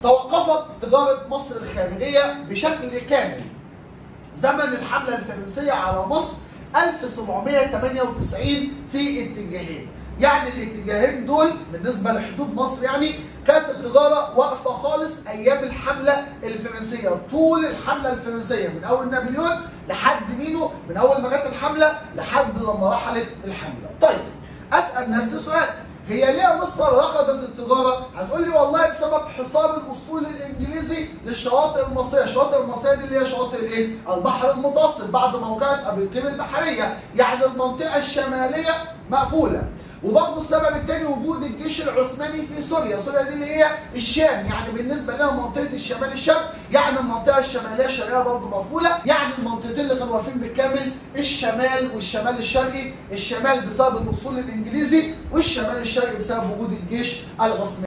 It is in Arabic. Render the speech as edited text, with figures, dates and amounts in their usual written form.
توقفت تجارة مصر الخارجية بشكل كامل زمن الحملة الفرنسية على مصر 1798 في اتجاهين. يعني الاتجاهين دول بالنسبة لحدود مصر يعني كانت التجارة واقفة خالص أيام الحملة الفرنسية، طول الحملة الفرنسية من أول نابليون لحد مينو، من أول ما جت الحملة لحد لما رحلت الحملة. طيب أسأل نفسي سؤال، هي ليه مصر رفضت التجاره؟ هتقول لي والله بسبب حصار الاسطول الانجليزي للشواطئ المصريه، الشواطئ المصريه دي اللي هي شواطئ الايه؟ البحر المتوسط بعد موقعة ابو قير البحريه، يعني المنطقه الشماليه مقفوله. وبرضه السبب الثاني وجود الجيش العثماني في سوريا، سوريا دي اللي هي الشام، يعني بالنسبه لنا منطقه الشمال الشرق، يعني المنطقه الشماليه الشرقيه برضه مقفوله، يعني المنطقتين اللي كانوا واقفين بالكامل الشمال والشمال الشرقي، الشمال بسبب الاسطول الانجليزي والشمال الشرقي بسبب وجود الجيش العثماني.